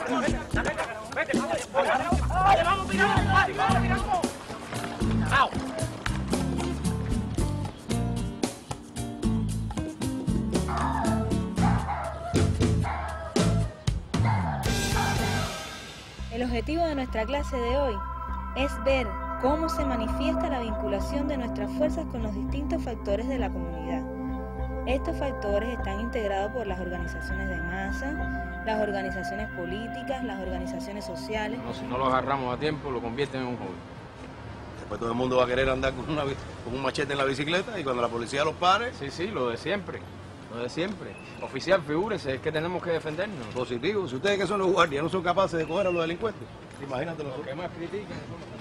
El objetivo de nuestra clase de hoy es ver cómo se manifiesta la vinculación de nuestras fuerzas con los distintos factores de la comunidad. Estos factores están integrados por las organizaciones de masa, las organizaciones políticas, las organizaciones sociales. No, si no lo agarramos a tiempo, lo convierten en un hobby. Después todo el mundo va a querer andar con un machete en la bicicleta y cuando la policía los pare... Sí, lo de siempre. Lo de siempre. Oficial, figúrese, es que tenemos que defendernos. Positivo. Si ustedes que son los guardias no son capaces de coger a los delincuentes, imagínate Los que más critican.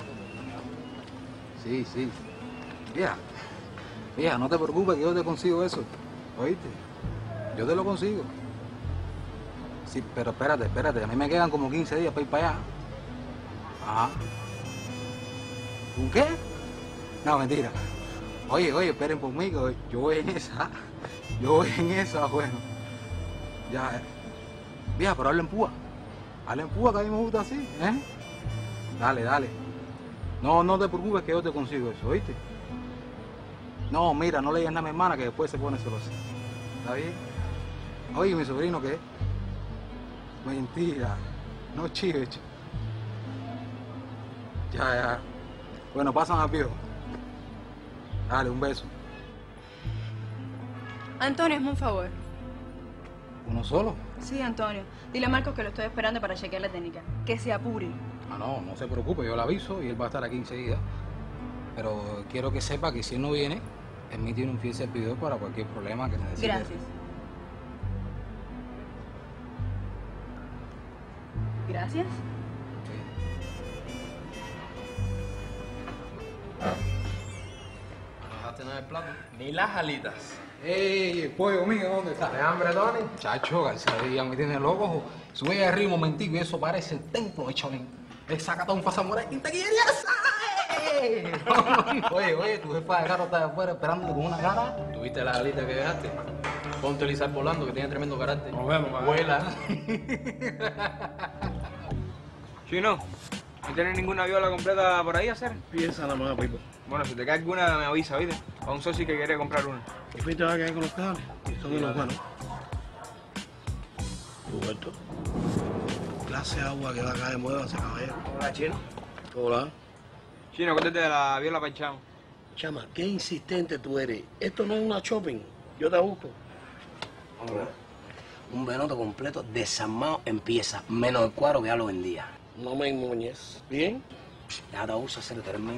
Sí. Vieja, no te preocupes que yo te consigo eso. ¿Oíste? Yo te lo consigo. Sí, pero espérate. A mí me quedan como 15 días para ir para allá. Ajá. ¿Un qué? No, mentira. Oye, esperen por mí, que yo voy en esa. Bueno. Ya. Vieja, pero hablen púa. Hablen púa, que a mí me gusta así, ¿eh? Dale. No te preocupes que yo te consigo eso, ¿oíste? No, mira, no le digas nada a mi hermana que después se pone celosa. ¿Está bien? Oye, ¿mi sobrino qué? Mentira. No chives. Ya. Bueno, pasan al viejo. Dale, un beso. Antonio, hazme un favor. ¿Uno solo? Sí, Antonio. Dile a Marcos que lo estoy esperando para chequear la técnica. Que se apure. No se preocupe, yo le aviso y él va a estar aquí enseguida. Pero quiero que sepa que si él no viene, él tiene un fiel servidor para cualquier problema que necesite. Gracias. Gracias. No dejaste nada del plato. Ni las alitas. ¡Ey, el pollo mío, ¿dónde está? ¿De hambre, Tony? Chacho, García Díaz me tiene loco. Sube ahí arriba un momentico y eso parece el templo de Cholín. Le saca todo un pasamurai y te querías. Oye, tu jefa de carro está afuera esperándote con una cara. ¿Tuviste las alitas que dejaste? Ponte Elizar volando, que tiene tremendo carácter. Nos vemos, man. Vuela. Chino, ¿no tienes ninguna viola completa por ahí a hacer? Piensa nada más, Pipo. Bueno, si te cae alguna, me avisa, ¿viste? A un socio que quiere comprar una. ¿Y Pipo te va a quedar con los cables? Son de los buenos. Roberto, clase de agua que va a caer, muévase, caballero. Hola, Chino. Hola. Chino, cuéntate de la viola para el chamo. Chama, qué insistente tú eres. Esto no es una shopping. Yo te busco. Hombre, un venoto completo desarmado en piezas, menos el cuadro que ya lo vendía. No me enmoñes. ¿Bien? Ya te usa hacer el término.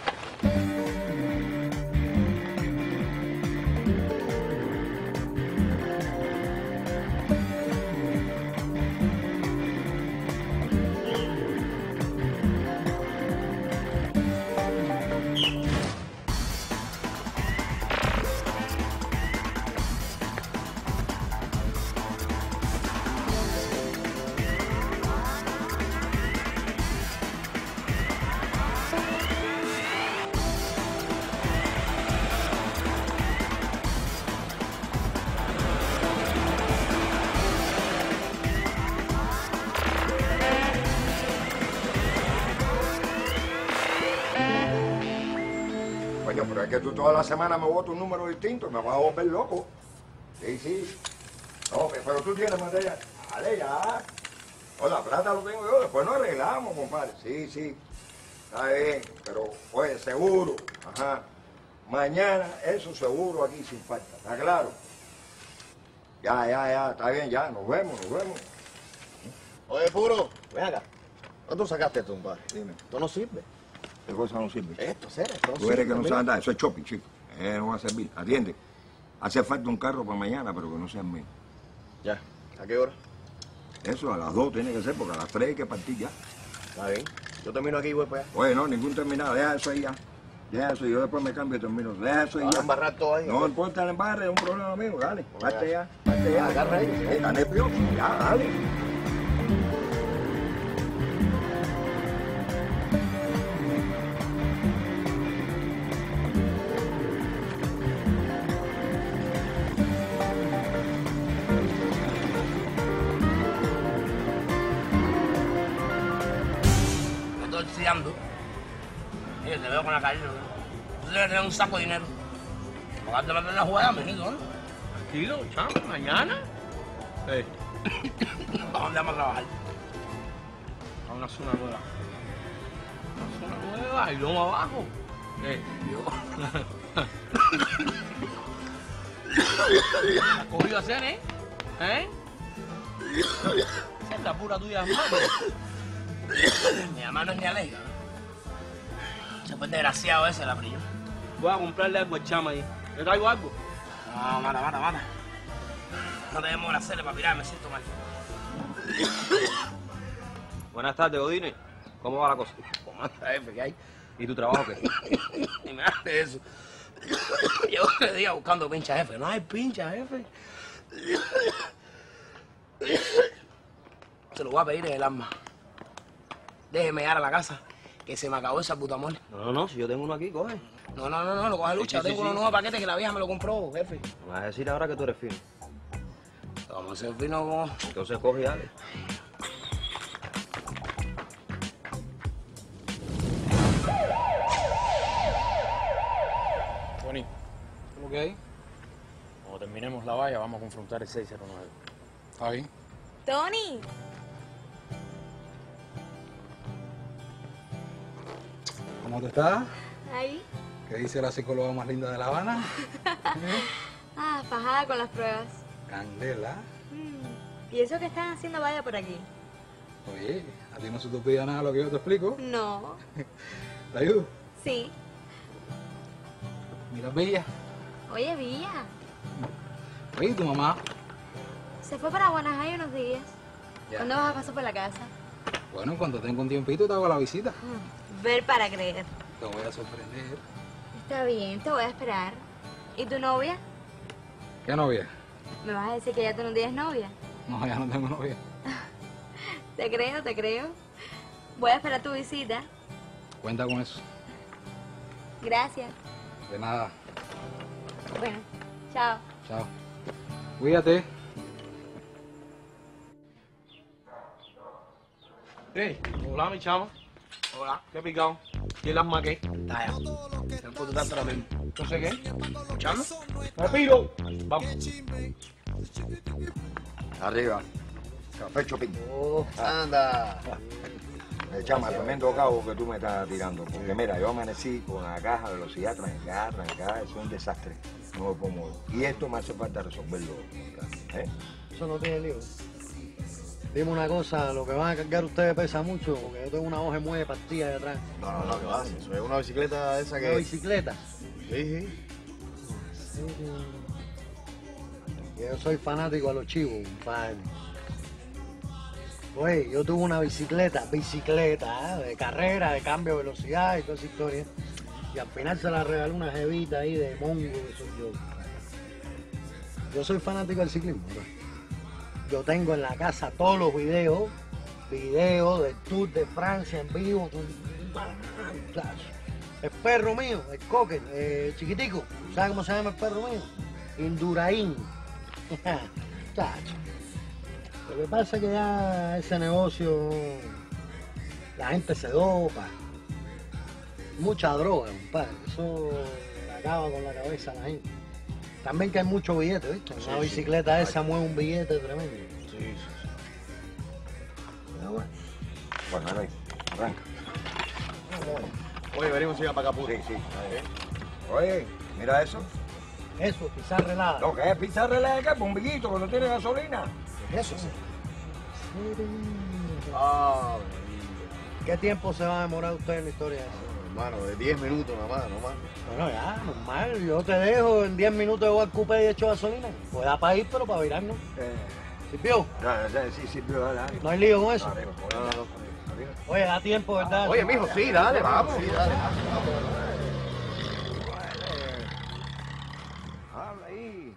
Coño, pero es que tú toda la semana me botas un número distinto, me vas a volver loco. Sí. No, pero tú tienes material. Dale, ya. O la plata lo tengo yo, después nos arreglamos, compadre. Sí. Está bien, pero, oye, seguro. Ajá. Mañana, eso seguro aquí sin falta. ¿Está claro? Ya. Está bien, ya. Nos vemos. Oye, Puro, ven acá. ¿Dónde tú sacaste esto, compadre? Dime. Esto no sirve. ¿Qué cosa no sirve? Esto, serio, esto no Tú eres que no mira. sabes andar. Eso es shopping, chico. No va a servir. Atiende. Hace falta un carro para mañana, pero que no sea mío. Ya. ¿A qué hora? Eso, a las 2 tiene que ser, porque a las 3 hay que partir ya. Está bien. Yo termino aquí y voy para allá. Oye, no, ningún terminado. Deja eso ahí ya. Deja eso, yo después me cambio y termino. Deja eso ahí Vas a ya. embarrar todo ahí. No importa el embarre, es un problema mío. Dale, Bueno, parte ya. ya. Agarra ahí. Está nervioso. Ya, dale. tirando. Oye, te veo con la carita. Tú debes tener un saco de dinero. Para de meter la jugada, mijito, ¿no? Tranquilo, chamo, mañana. ¿A dónde vamos a trabajar? A una zona nueva. Una zona nueva y luego abajo. ¿Has cogido a hacer, ¿Eh? Esa es la pura tuya, madre. Mi mamá no es ni alegre, ¿no? Se fue el desgraciado ese, la brilló. Voy a comprarle algo al chama ahí. ¿Le traigo algo? No, mata. No debemos hacerle para mirar, me siento mal. Buenas tardes, Godine. ¿Cómo va la cosa? ¿Cómo anda, jefe? ¿Qué hay? ¿Y tu trabajo qué? Ni me hace eso. Llevo 3 días buscando pincha, jefe. No hay pincha, jefe. Se lo voy a pedir en el alma. Déjeme llegar a la casa, que se me acabó ese butamol. No, si yo tengo uno aquí, coge. No, lo coge lucha. Sí, Tengo unos nuevos paquetes que la vieja me lo compró, jefe. Me vas a decir ahora que tú eres fino. Vamos a ser fino como... Entonces coge y dale. Tony, ¿Qué es lo que hay? cuando terminemos la valla vamos a confrontar el 609. Está bien. Tony, ¿Cómo te estás? ahí. ¿Qué dice la psicóloga más linda de La Habana? Ah, fajada con las pruebas. Candela. ¿Y eso que están haciendo vaya por aquí? Oye, a ti no se te olvida nada lo que yo te explico. No. ¿Te ayudo? Sí. Mira, Bella. Oye, Villa, Oye, ¿tu mamá? se fue para Buenos Aires unos días. Ya. ¿Cuándo vas a pasar por la casa? Bueno, cuando tenga un tiempito te hago la visita. Ver para creer. Te voy a sorprender. Está bien, te voy a esperar. ¿Y tu novia? ¿Qué novia? ¿Me vas a decir que ya tú no tienes novia? No, ya no tengo novia. Te creo. Voy a esperar tu visita. Cuenta con eso. Gracias. De nada. Bueno, chao. Chao. Cuídate. Hola, mi chama. Hola. ¿Qué picado? ¿Quién las maqué? Está ya. No puedo tanto ahora mismo. ¿Entonces qué? ¿Escuchando? ¡Repiro! Vamos. Arriba. Café Chopin. ¡Anda! Chama, tremendo cabo que tú me estás tirando. Porque mira, yo amanecí con la caja de velocidad trancada, es un desastre. No lo puedo mover. Y esto me hace falta resolverlo. ¿Eh? Eso no tiene lío. Dime una cosa, lo que van a cargar ustedes pesa mucho, porque yo tengo una hoja de muelle partida de atrás. No, ¿qué vas? Eso es una bicicleta esa ¿Una bicicleta? Sí. Yo soy fanático a los chivos, compadre. Oye, yo tuve una bicicleta, de carrera, de cambio de velocidad y toda esa historia. Y al final se la regaló una jevita ahí de mongo, que soy yo. Yo soy fanático del ciclismo, ¿no? Yo tengo en la casa todos los videos del Tour de Francia en vivo. El perro mío, el cocker, chiquitico, ¿sabes cómo se llama el perro mío? Indurain. Chacho. Lo que pasa es que ya ese negocio, la gente se dopa. Mucha droga, compadre. Eso acaba con la cabeza a la gente. También que hay mucho billete, ¿viste? Una bicicleta esa mueve un billete tremendo. Sí. Pero bueno, ahora arranca. Oye, veremos si va para Capuri. Sí. Oye, mira eso. Eso, pizarra helada. Lo que es pizza relé, que es bombillito, que no tiene gasolina. Eso sí. Ah, ¿Qué tiempo se va a demorar usted en la historia esa? hermano, de 10 minutos nada más. Bueno, ya, normal. Yo te dejo, en 10 minutos yo voy al coupé y echo gasolina. Pues da para ir, pero para virarnos. ¿Sirvió? Sí, sirvió, dale. ¿No hay lío con eso? No. Oye, da tiempo, ¿verdad? Oye, mijo, sí, dale, vamos. Habla ahí.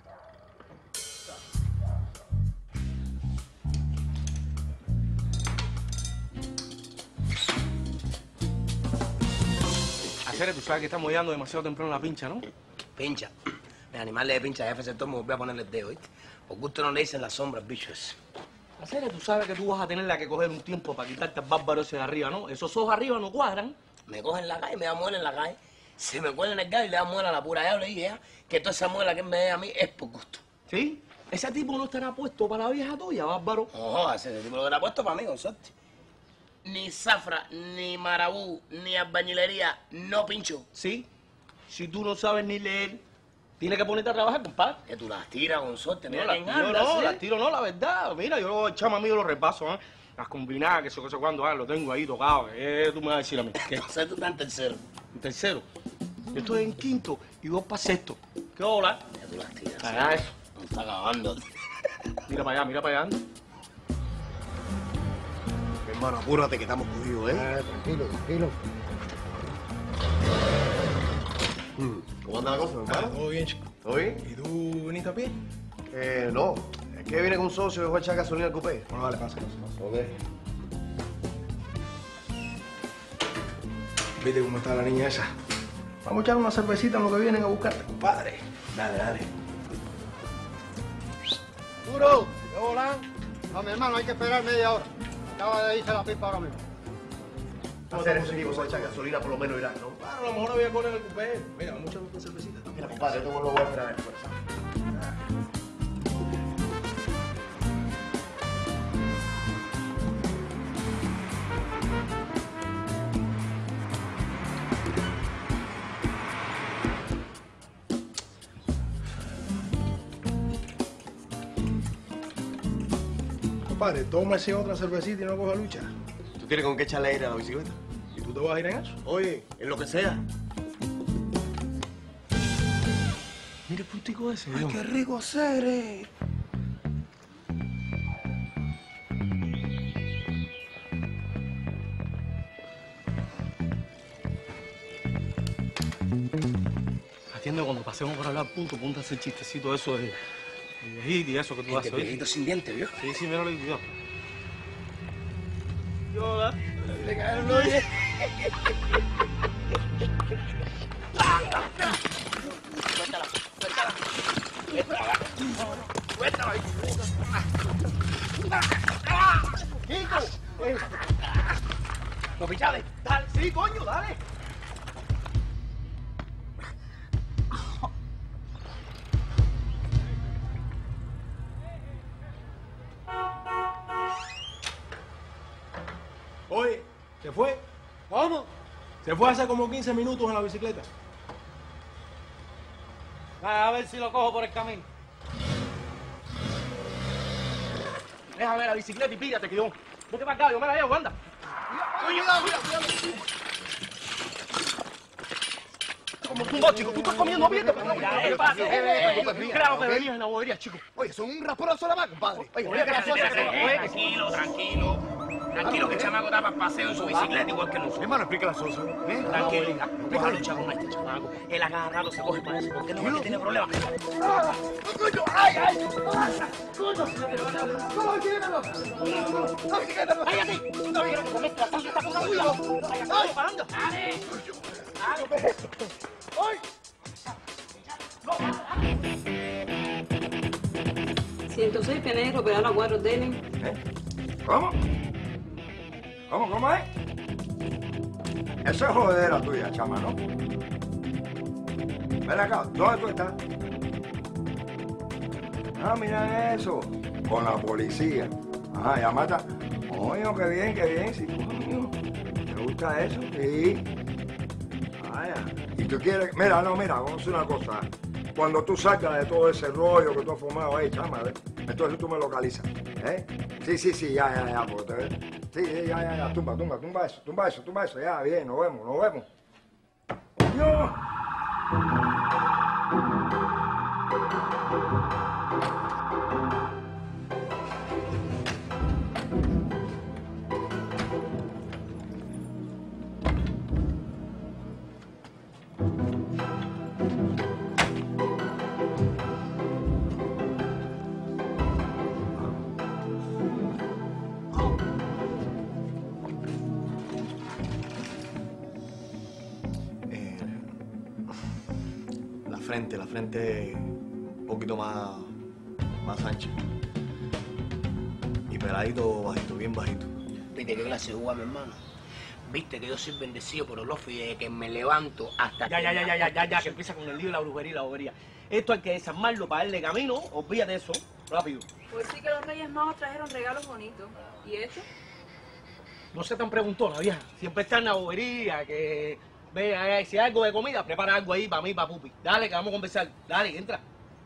Acere, tú sabes que estamos llegando demasiado temprano a la pincha, ¿no? Pincha. El animal de pincha, jefe, se toma, volvió a ponerle el dedo, ¿viste? Por gusto no le dicen las sombras, bichos. Hacer, tú sabes que tú vas a tener que coger un tiempo para quitarte el bárbaro ese de arriba, ¿no? Esos ojos arriba no cuadran. Me cogen en la calle, me da muela en la calle. Se me cuela en el gallo y le da muela a la pura. Ya le dije ya que toda esa muela que él me dé a mí es por gusto. ¿Sí? Ese tipo no estará puesto para la vieja tuya, bárbaro. Ojo, ese tipo lo que era puesto para mí, con suerte. Ni zafra, ni marabú, ni albañilería, no pincho. Sí. Si tú no sabes ni leer, tienes que ponerte a trabajar, compadre. Que tú las tiras con suerte, mira No, quién las anda, tiro no, ¿sí? las tiro no, la verdad. Mira, yo, chama mío, los repaso, ¿eh? Las combinadas, que sé cuándo, lo tengo ahí tocado. Tú me vas a decir a mí. ¿Qué? O sea, tú estás en tercero. En tercero. Yo estoy en quinto y vos para sexto. ¿Qué hola? Ya tú las tiras. Ah, eso. No está acabando. Mira para allá, anda. Hermano, apúrate que estamos cogidos, Tranquilo, tranquilo. ¿Cómo anda la cosa, hermano? Todo bien, chico. ¿Todo bien? ¿Y tú viniste a pie? No. Es que viene con un socio y dejó echar gasolina al cupé. Bueno, dale, pasa. Ok. ¿Viste cómo está la niña esa? Vamos a echar una cervecita en lo que vienen a buscarte, compadre. Dale. ¡Duro! ¡Hola! No, mi hermano, hay que esperar media hora. Acaba de irse la pipa ahora mismo. Hacer ese tipo se echa gasolina, por lo menos irá, ¿no? Claro, a lo mejor no voy a correr el cupé. Mira, vamos a echar una cervecita. Mira, compadre, yo te vuelvo a esperar después. Compadre, tómese otra cervecita y no coja lucha. ¿Tú tienes con qué echarle aire a la bicicleta? ¿Y tú te vas a ir en eso? Oye, en lo que sea. Mira el puntico ese, ¡Ay, qué rico hacer, Atiende cuando pasemos por hablar punta ese chistecito eso de viejito y eso que tú haces. ¿Oíste? Viejito sin dientes, ¿vio? Sí, mira lo que cuidado. Yo, Le cayeron los dientes. Suéltala. ¡Chico! ¡Lo pichales! ¡Dale! ¡Sí, coño, dale! Oye, ¿se fue? ¿Cómo? Se fue hace como 15 minutos en la bicicleta. A ver si lo cojo por el camino. Déjame la bicicleta y píllate, que yo. Vete para acá, yo me la llevo, anda. Cuidado. Como tú no, chico, tú estás comiendo bien. ¿Qué pasa? Claro que venías en la bobería, chico. Oye, son un raspón más, compadre. Oye, Tranquilo, que el chamaco está para paseo en su bicicleta igual que nosotros. Hermano, explica la socio. Tranquilo. Deja de luchar con este chamaco. Él agarrado se coge para eso. ¿Por qué no? Porque tiene problemas. ¡Cállate! No quiero que comes la sangre, está con la tuya. ¡Ay, parando! ¡Dale! ¡Ay! 106 tienes que operar a 4 Denny. ¿Cómo? ¿Cómo es? Eso es jodera tuya, chama, ¿no? Ven acá, ¿dónde tú estás? Ah, mira eso. Con la policía. Ajá, ya mata. Coño, qué bien, sí, coño. ¿Te gusta eso? Sí. Vaya. Y tú quieres... Mira, vamos a hacer una cosa. Cuando tú sacas de todo ese rollo que tú has fumado ahí, chama, entonces tú me localizas, ¿eh? Sí, ya, porque te ves. Sí, ya, tumba eso, ya, bien, nos vemos. ¡Coño! La frente un poquito más ancha. Y Y peladito bajito, bien bajito. Viste qué clase de uva, mi hermano. Viste que yo soy bendecido por Olof y de que me levanto hasta Ya, que empieza con el lío de la brujería y la bobería. Esto hay que desarmarlo para darle camino, olvídate de eso, rápido. Pues sí que los Reyes Magos trajeron regalos bonitos. ¿Y esto? No se tan preguntona, vieja. Siempre está en la bobería, que ve, si hay algo de comida, prepara algo ahí para mí, para Pupi. Dale, que vamos a conversar. Dale, entra.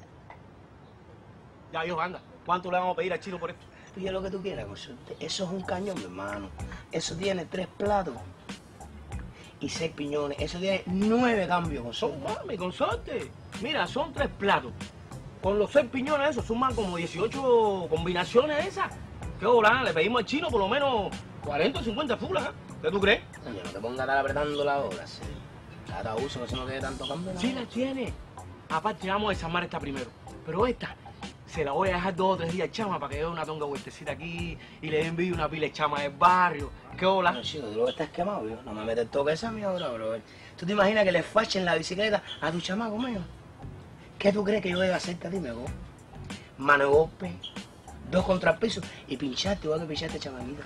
Ya, viejo, anda. ¿Cuánto le vamos a pedir al chino por esto? Pide lo que tú quieras, consorte. Eso es un cañón, mi hermano. Eso tiene 3 platos y 6 piñones. Eso tiene 9 cambios, consorte. Mami, consorte. Mira, son 3 platos. Con los 6 piñones, eso suman como 18 combinaciones esas. ¿Qué hora? Le pedimos al chino por lo menos 40 o 50 fulas. ¿Qué tú crees? Coño, no te pongas a estar apretando la hora, sí. Cada uso que eso no tiene tanto cambio. Sí la tiene. Aparte, vamos a desarmar esta primero. Pero esta se la voy a dejar 2 o 3 días chama para que dé una tonga vueltecita aquí y le envíe una pila de chama del barrio. ¿Qué hola? No, chico, tú lo que estás quemado, yo. No me metes el toque esa mía ahora, bro. ¿Tú te imaginas que le fachen la bicicleta a tu chamaco mío? ¿Qué tú crees que yo voy a hacerte a ti, mego? Mano de golpe, 2 contra el piso y pincharte igual que pinchaste chamaquita.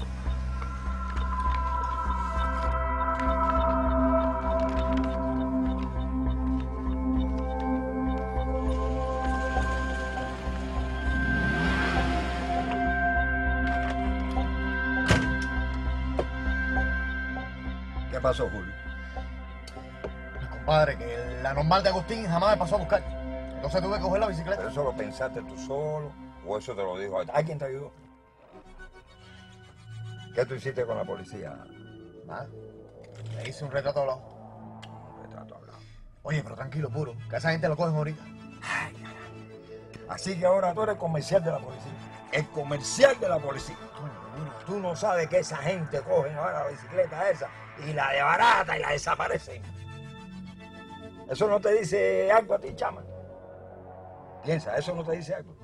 ¿Qué pasó, Julio? Mi compadre, que la normal de Agustín jamás me pasó a buscar. Entonces tuve que coger la bicicleta. ¿Pero eso lo pensaste tú solo o eso te lo dijo alguien? ¿Te ayudó? ¿Qué tú hiciste con la policía? Nada. Le hice un retrato hablado. Un retrato hablado. Oye, pero tranquilo, puro, que a esa gente lo cogen ahorita. Así que ahora tú eres comercial de la policía. El comercial de la policía. Tú no sabes que esa gente coge ahora la bicicleta esa y la desbarata y la desaparecen. ¿Eso no te dice algo a ti, chama? Piensa, ¿eso no te dice algo?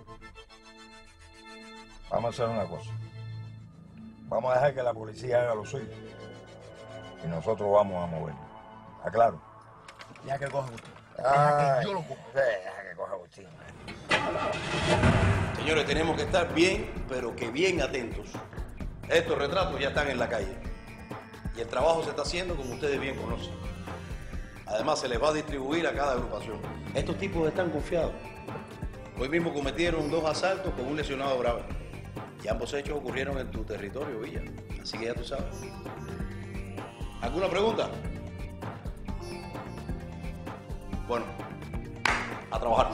Vamos a hacer una cosa. Vamos a dejar que la policía haga lo suyo. Y nosotros vamos a movernos. ¿Está claro? Ya que coge Agustín. Deja que yo lo cojo. Deja que coja Agustín. Señores, tenemos que estar bien, pero que bien atentos. Estos retratos ya están en la calle. Y el trabajo se está haciendo como ustedes bien conocen. Además, se les va a distribuir a cada agrupación. Estos tipos están confiados. Hoy mismo cometieron 2 asaltos con un lesionado grave. Y ambos hechos ocurrieron en tu territorio, Villa. Así que ya tú sabes. ¿Alguna pregunta? Bueno, a trabajar.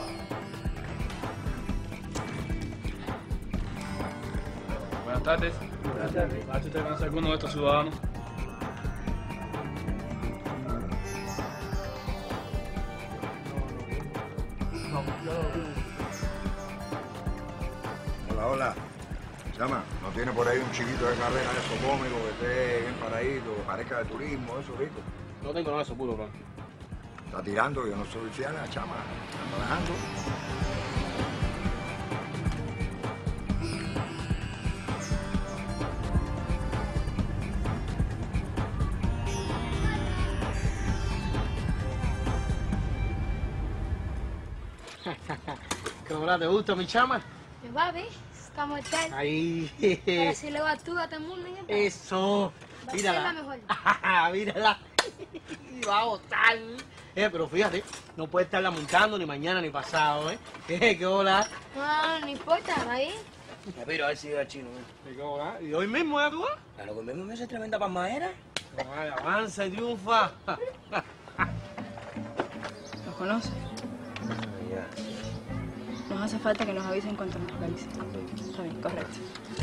Buenas tardes. Buenas tardes. ¿Usted conoce a alguno de estos ciudadanos? Hola, hola. Chama, ¿no tiene por ahí un chiquito de carrera de esos cómicos que esté bien paradito, que parezca de turismo, eso rico? No tengo nada de eso, puro, bro. Está tirando, yo no soy fiana, chama. Está trabajando. ¿Qué hora te gusta, mi chama? Me va, ¿ves? ¿Cómo estás? Ahí. Ahora sí le va tú a todo el mundo. Eso. Va a ser Mírala. la mejor. Mírala. Va a botar. Pero fíjate, no puede estarla montando ni mañana ni pasado, ¿eh? ¿Qué hola? No, no importa, ahí. Me piro a ver si veo al chino. ¿Qué hola? ¿Y hoy mismo ya tú vas? Claro, que mismo me hace tremenda palmadera. Vaya, avanza y triunfa. ¿Los conoces? Nos hace falta que nos avisen cuando nos localicen. Está bien, correcto.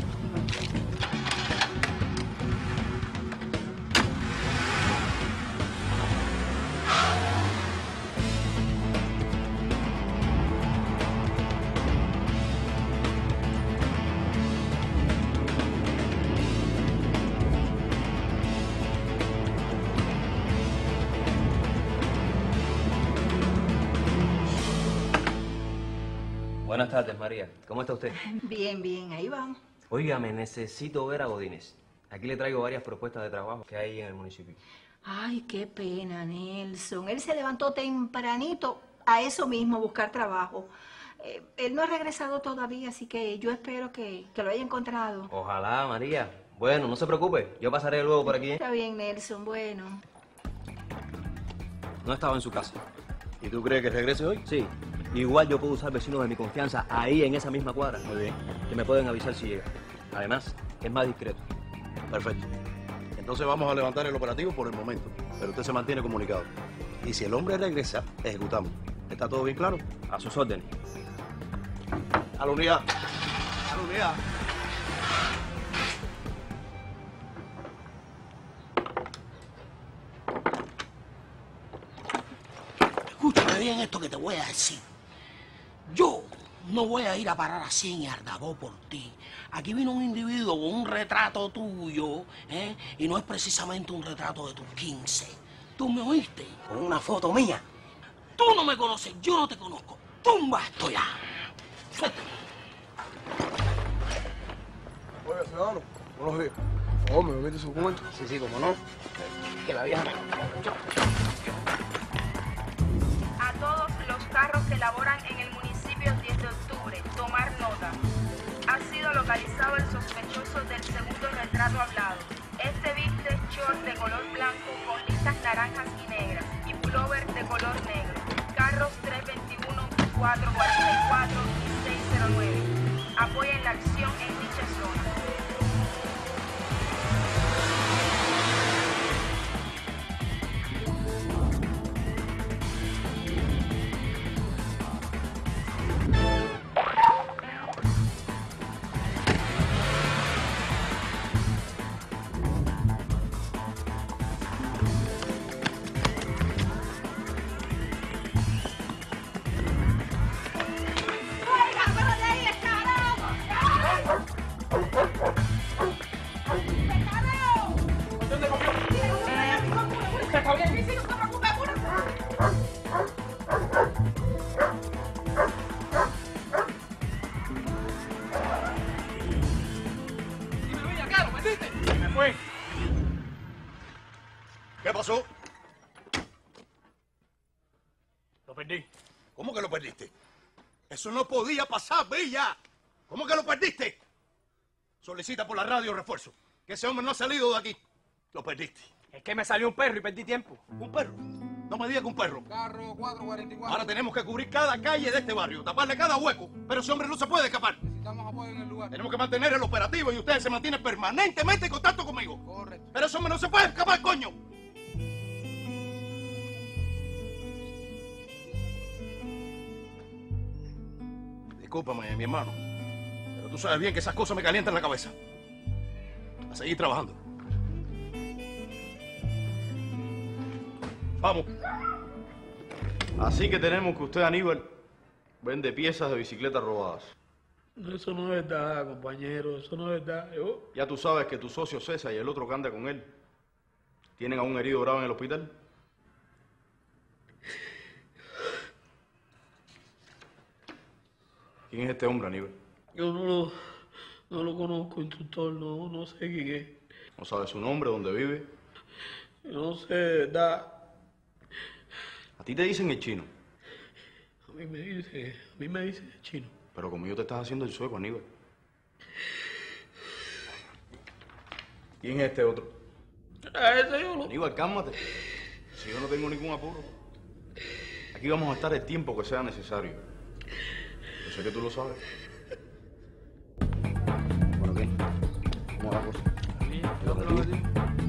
Buenas tardes, María. ¿Cómo está usted? Bien, bien, ahí vamos. Óigame, necesito ver a Godínez. Aquí le traigo varias propuestas de trabajo que hay en el municipio. Ay, qué pena, Nelson. Él se levantó tempranito A eso mismo, buscar trabajo. Él no ha regresado todavía, así que yo espero que lo haya encontrado. Ojalá, María. Bueno, no se preocupe. Yo pasaré luego por aquí, ¿eh? Está bien, Nelson, bueno. No estaba en su casa. ¿Y tú crees que regrese hoy? Sí. Igual yo puedo usar vecinos de mi confianza ahí en esa misma cuadra. Muy bien. Que me pueden avisar si llega. Además, es más discreto. Perfecto. Entonces vamos a levantar el operativo por el momento. Pero usted se mantiene comunicado. Y si el hombre regresa, ejecutamos. ¿Está todo bien claro? A sus órdenes. A la unidad. A la unidad. Escúchame bien esto que te voy a decir. Yo no voy a ir a parar así en Ardabó por ti. Aquí vino un individuo con un retrato tuyo, y no es precisamente un retrato de tus 15. ¿Tú me oíste? Con una foto mía. Tú no me conoces, yo no te conozco. ¡Tumba esto ya! Suéltame. Oiga, ciudadano, buenos días. Por favor, ¿me permite su documento? Sí, como no. Que la vieja me... A todos los carros que laboran en el municipio 10 de octubre, tomar nota. Ha sido localizado el sospechoso del segundo retrato hablado. Este viste short de color blanco con listas naranjas y negras y pullover de color negro. Carros 321, 444 y 609. Apoyen la acción en dicha zona. ¿Qué pasó? Lo perdí. ¿Cómo que lo perdiste? Eso no podía pasar, Villa. ¿Cómo que lo perdiste? Solicita por la radio refuerzo. Que ese hombre no ha salido de aquí. Lo perdiste. Es que me salió un perro y perdí tiempo. ¿Un perro? No me digas que un perro. Carro 444. Ahora tenemos que cubrir cada calle de este barrio, taparle cada hueco. Pero ese hombre no se puede escapar. Necesitamos apoyo en el lugar. Tenemos que mantener el operativo y ustedes se mantienen permanentemente en contacto conmigo. Correcto. Pero ese hombre no se puede escapar, coño. Discúlpame, mi hermano. Pero tú sabes bien que esas cosas me calientan la cabeza. A seguir trabajando. Vamos. Así que tenemos que usted, Aníbal, vende piezas de bicicletas robadas. Eso no es verdad, compañero. Eso no es verdad. Ya tú sabes que tu socio César y el otro que anda con él tienen a un herido grave en el hospital. ¿Quién es este hombre, Aníbal? Yo no lo conozco, instructor. No sé quién es. ¿No sabe su nombre, dónde vive? Yo no sé, de verdad. A ti te dicen el chino. A mí me dice el chino. Pero conmigo te estás haciendo el sueco, Aníbal. ¿Quién es este otro? Ese yo no. Aníbal, cálmate. Si yo no tengo ningún apuro. Aquí vamos a estar el tiempo que sea necesario. Yo sé que tú lo sabes. Bueno, ¿qué? ¿Cómo va la cosa? Yo te lo metí.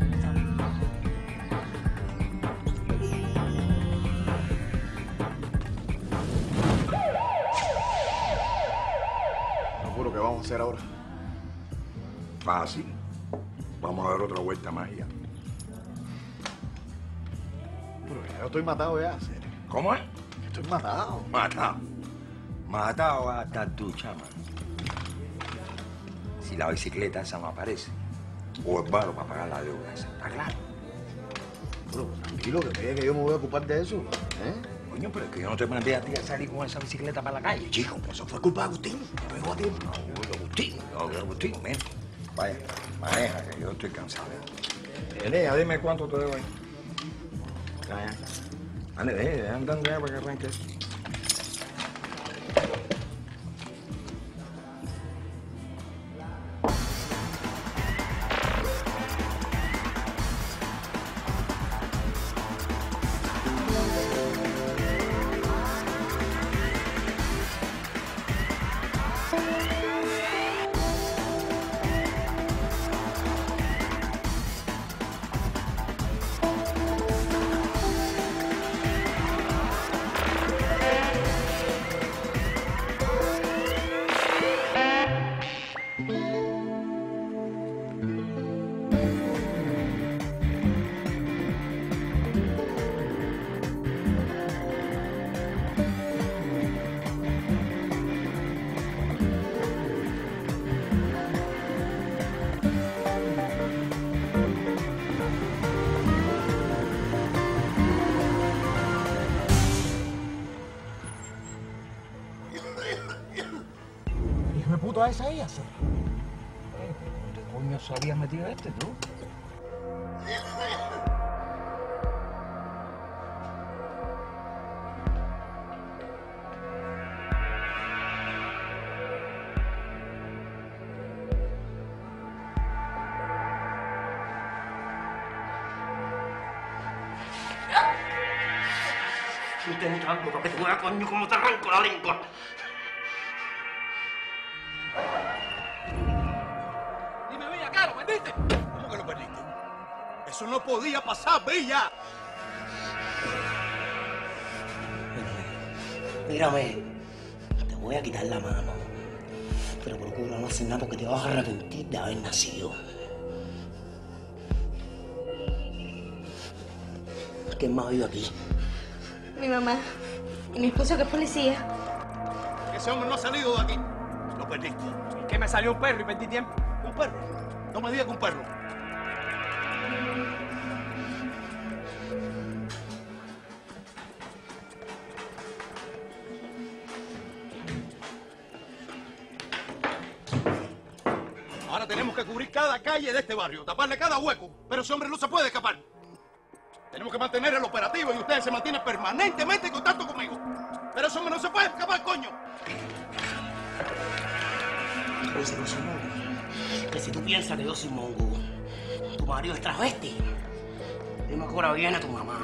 ¿Qué vamos a hacer ahora? Fácil. Vamos a dar otra vuelta más ya. Pero ya yo estoy matado ya, serio. ¿Cómo es? Estoy matado. Matado. Matado va a estar tú, chama. Si la bicicleta esa no aparece. O el barro para pagar la deuda esa. ¿Está claro? Pero tranquilo, que yo me voy a ocupar de eso. Coño, pero es que yo no te mandé a ti a salir con esa bicicleta para la calle, chico. Eso fue culpa de Agustín. Me pegó a tiempo. Agustín, ven. Vaya, maneja, que yo estoy cansado. Elea, dime cuánto te debo ahí. Ya. Ande, andando ya para que arranque. ¿A esa ella, sí? ¿Dónde coño se había metido este, tú? Intenta algo para que te mueva, coño, como te arranco la lengua. Dime, Villa, ¿qué? ¿Lo perdiste? ¿Cómo que lo perdiste? Eso no podía pasar, Villa. Mírame, te voy a quitar la mano, pero procura no hacer nada porque te vas a arrepentir de haber nacido. ¿Quién más vive aquí? Mi mamá y mi esposo que es policía. Ese hombre no ha salido de aquí. Lo perdiste. ¿Y qué me salió un perro y perdí tiempo? ¿Un perro? No me digas que un perro. Ahora tenemos que cubrir cada calle de este barrio, taparle cada hueco, pero ese hombre no se puede escapar. Tenemos que mantener el operativo y ustedes se mantienen permanentemente en contacto conmigo. Pero ese hombre no se puede escapar, coño. Pues no soy mongo. Que si tú piensas que yo soy mongo, tu marido es travesti. Dime a qué hora viene tu mamá.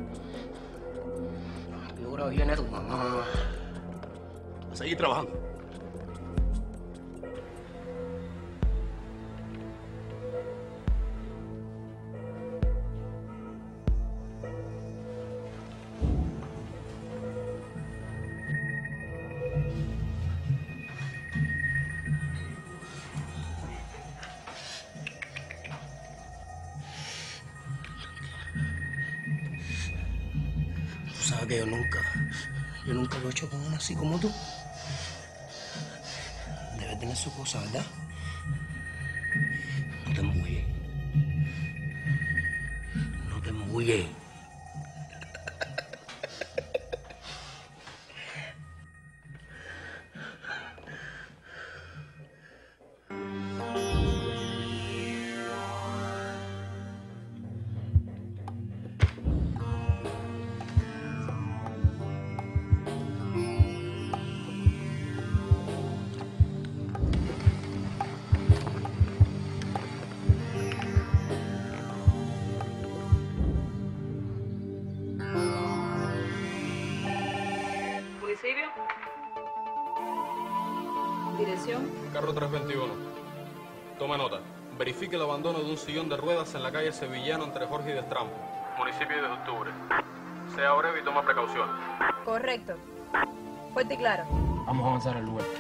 ¿A qué hora viene tu mamá? A seguir trabajando. Sabes que yo nunca lo he hecho con una así como tú. Debe tener su cosa, ¿verdad? No te embulles. No te embulles. Municipio. Dirección. Carro 321. Tome nota. Verifique el abandono de un sillón de ruedas en la calle Sevillano entre Jorge y Destrampo, municipio de Octubre. Sea breve y toma precauciones. Correcto. Fuerte y claro. Vamos a avanzar al lugar.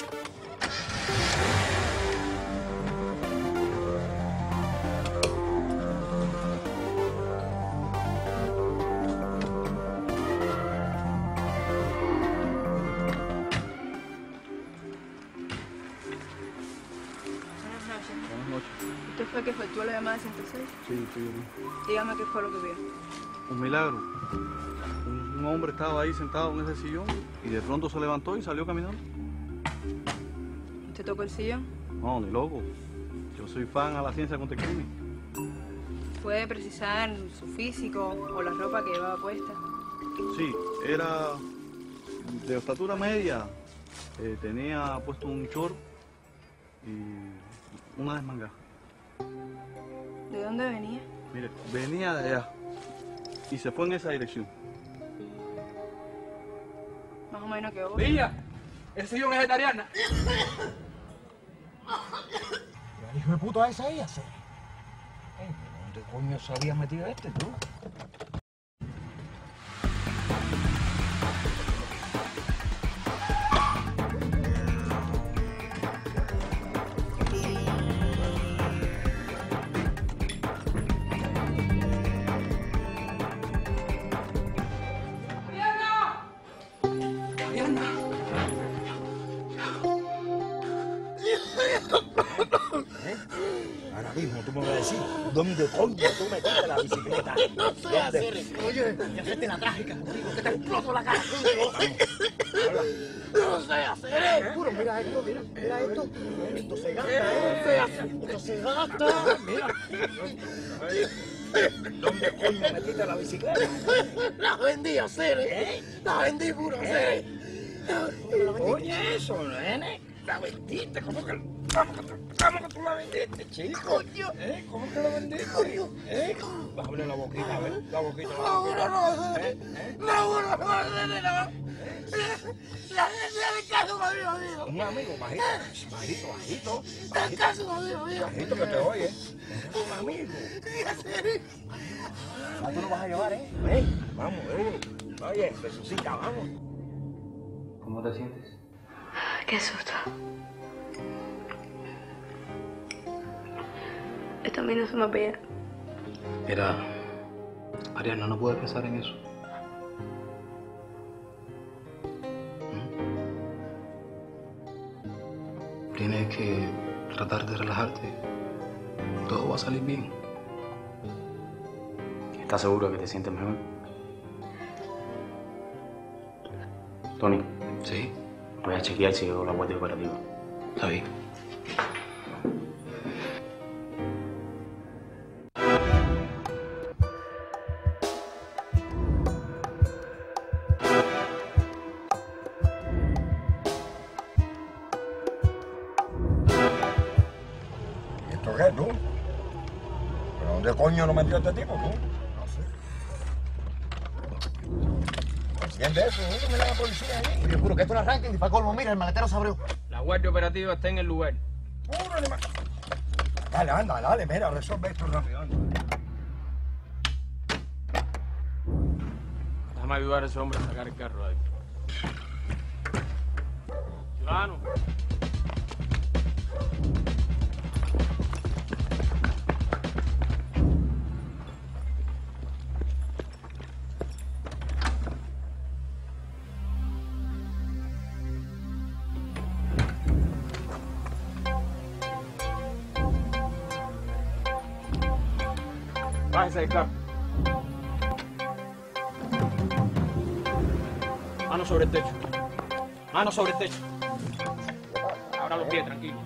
¿Usted fue el que efectuó la llamada 106? Sí, sí. Dígame qué fue lo que vio. Un milagro. Un hombre estaba ahí sentado en ese sillón y de pronto se levantó y salió caminando. ¿Usted tocó el sillón? No, ni loco. Yo soy fan a la ciencia contra el crimen. ¿Puede precisar su físico o la ropa que llevaba puesta? Sí, era de estatura media. Tenía puesto un short y una desmangada. ¿De dónde venía? Mire, venía de allá y se fue en esa dirección. Más o menos que vos. Villa, ese sillón es vegetariana. ¿Y el hijo de puta ese ahí hace? ¿Dónde coño se había metido este, tú? Ahora mismo tú me vas a decir dónde coño tú metiste la bicicleta. No sé hacer eso. Oye, y hacerte la trágica contigo, que te exploto la cara contigo. No sé hacer eso. Puro, mira esto, mira esto. Esto se gasta, Esto se gasta. Mira. ¿Dónde coño metiste la bicicleta? La vendí a Cere. La vendí puro a Cere. Oye, eso, nene. La vendiste, ¿cómo que tú la vendiste, chico? Coño. ¿Cómo que la vendiste? Coño. Bájale la boquita, a ver, la boquita. No. Un amigo, bajito. Bajito que te oye. Un amigo. Tú lo vas a llevar, Vamos, Oye, Jesucita, vamos. ¿Cómo te sientes? Qué susto. Esto a mí no se me pega. Mira, Ariana, no puedes pensar en eso. Tienes que tratar de relajarte. Todo va a salir bien. ¿Estás seguro que te sientes mejor? Tony. Sí. Voy a chequear si llegó la guardia operativa. Está bien. ¿Esto qué, tú? ¿Pero dónde coño lo metió este tipo, tú? No sé. ¿Entiendes eso? ¿Dónde me da la policía ahí? Yo juro que esto no arranca y para colmo, mira, el maletero se abrió. La guardia operativa está en el lugar. Puro animal. Dale, anda, dale, mira, resuelve esto rápido, anda. Déjame ayudar a ese hombre a sacar el carro de ahí. Ciudadano. Bájese del carro. Mano sobre el techo. Mano sobre el techo. Abra los pies, tranquilo.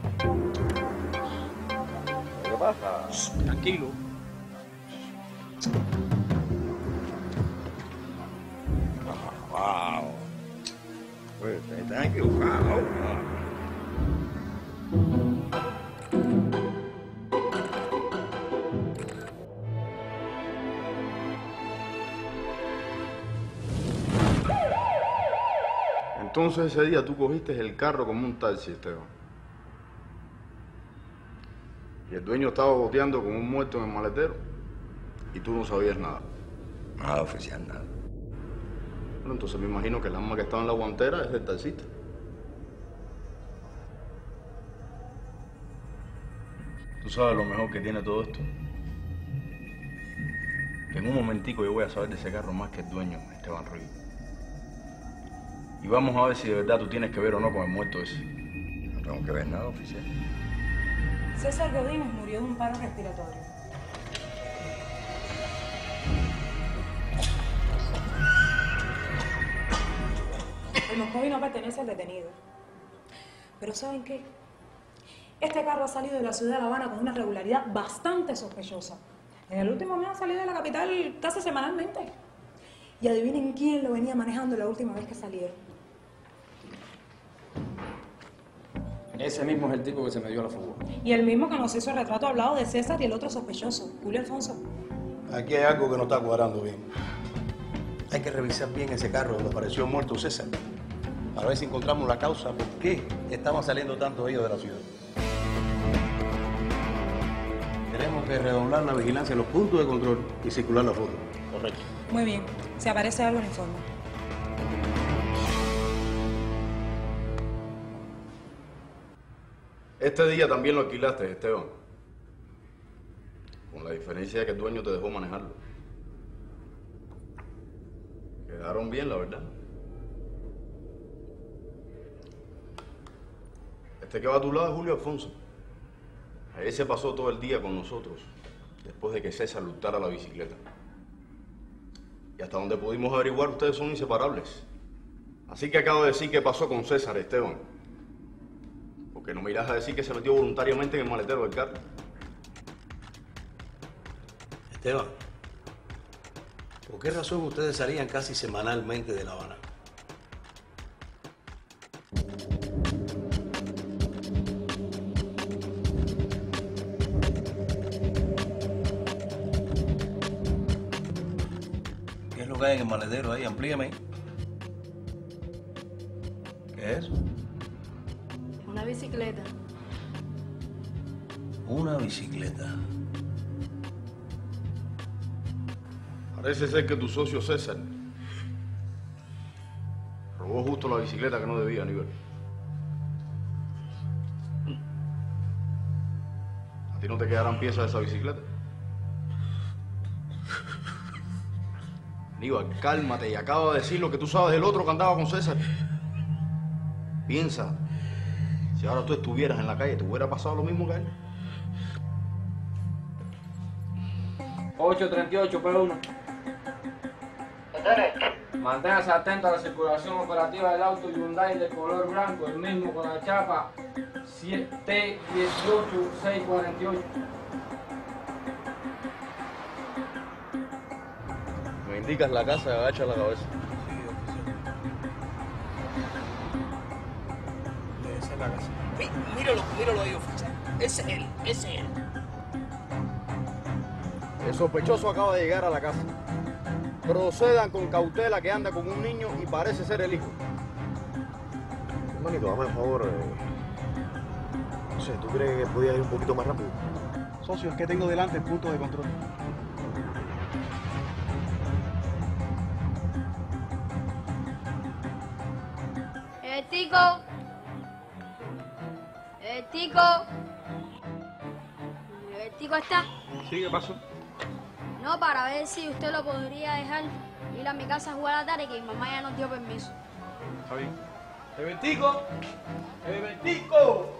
¿Qué pasa? Tranquilo. Wow. Pues están equivocados. Entonces ese día tú cogiste el carro como un taxi, Esteban. Y el dueño estaba boteando con un muerto en el maletero. Y tú no sabías nada. Nada oficial, nada. Bueno, entonces me imagino que el arma que estaba en la guantera es del taxista. ¿Tú sabes lo mejor que tiene todo esto? Que en un momentico yo voy a saber de ese carro más que el dueño, Esteban Ruiz. Y vamos a ver si de verdad tú tienes que ver o no con el muerto ese. No tengo que ver nada, oficial. César Godínez murió de un paro respiratorio. El Moscovi no pertenece al detenido. Pero ¿saben qué? Este carro ha salido de la ciudad de La Habana con una regularidad bastante sospechosa. En el último mes ha salido de la capital casi semanalmente. Y adivinen quién lo venía manejando la última vez que salieron. Ese mismo es el tipo que se me dio la fuga. Y el mismo que nos hizo el retrato hablado de César y el otro sospechoso, Julio Alfonso. Aquí hay algo que no está cuadrando bien. Hay que revisar bien ese carro donde apareció muerto César. Para ver si encontramos la causa por qué estaban saliendo tantos ellos de la ciudad. Tenemos que redoblar la vigilancia en los puntos de control y circular la foto. Correcto. Muy bien. Si aparece algo, le informo. Este día también lo alquilaste, Esteban. Con la diferencia de que el dueño te dejó manejarlo. Quedaron bien, la verdad. Este que va a tu lado es Julio Alfonso. Él se pasó todo el día con nosotros, después de que César luchara la bicicleta. Y hasta donde pudimos averiguar, ustedes son inseparables. Así que acabo de decir qué pasó con César, Esteban. Porque no me irás a decir que se metió voluntariamente en el maletero del carro. Esteban, ¿por qué razón ustedes salían casi semanalmente de La Habana? ¿Qué es lo que hay en el maletero ahí? Amplíame. ¿Qué es eso? Una bicicleta. Una bicicleta. Parece ser que tu socio César robó justo la bicicleta que no debía, Aníbal. ¿A ti no te quedarán piezas de esa bicicleta? Aníbal, cálmate y acaba de decir lo que tú sabes del otro que andaba con César. Piensa, si ahora tú estuvieras en la calle, ¿te hubiera pasado lo mismo que a él? 838 P1. Manténgase atento a la circulación operativa del auto Hyundai de color blanco, el mismo con la chapa T18648. Me indicas la casa y agacha la cabeza. Esa es la casa. Míralo ahí, oficial. Ese es él, ese es él. El sospechoso acaba de llegar a la casa. Procedan con cautela que anda con un niño y parece ser el hijo. Hermanito, dame el favor. No sé, ¿tú crees que podía ir un poquito más rápido? Socio, es que tengo delante el punto de control. Tico. Tico. ¿Tico está? Sí, ¿qué pasó? No, para ver si usted lo podría dejar ir a mi casa a jugar a la tarde, que mi mamá ya nos dio permiso. Está bien. ¡Eventico! ¡Eventico!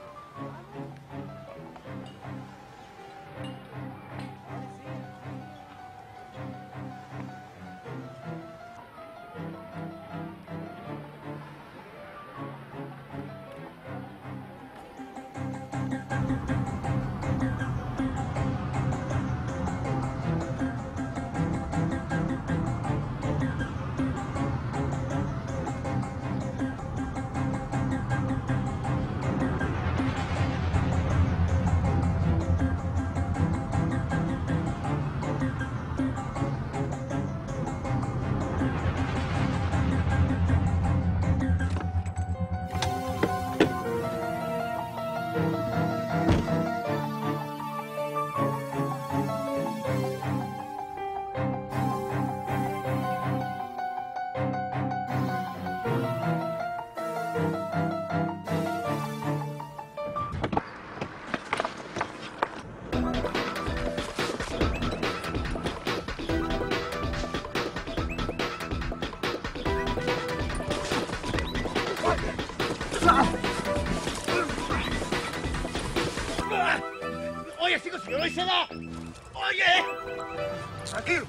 Oye, chicos, si yo no hice nada. Oye. Tranquilo.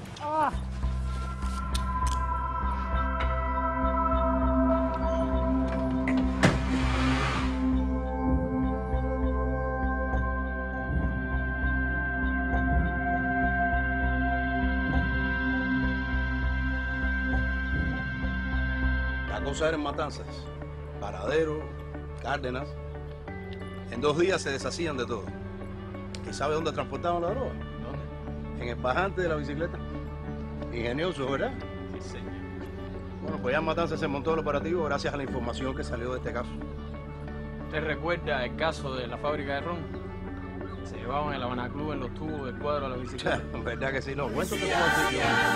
La cosa era en Matanzas, Paradero, Cárdenas. En 2 días se deshacían de todo. ¿Y sabe dónde transportaban la droga? ¿Dónde? En el bajante de la bicicleta. Ingenioso, ¿verdad? Sí, señor. Bueno, pues ya en Matanzas se montó el operativo gracias a la información que salió de este caso. ¿Usted recuerda el caso de la fábrica de ron? Se llevaban el Habana Club en los tubos del cuadro de las bicicletas. ¿Verdad que sí? No, cuento que puedo decir yo.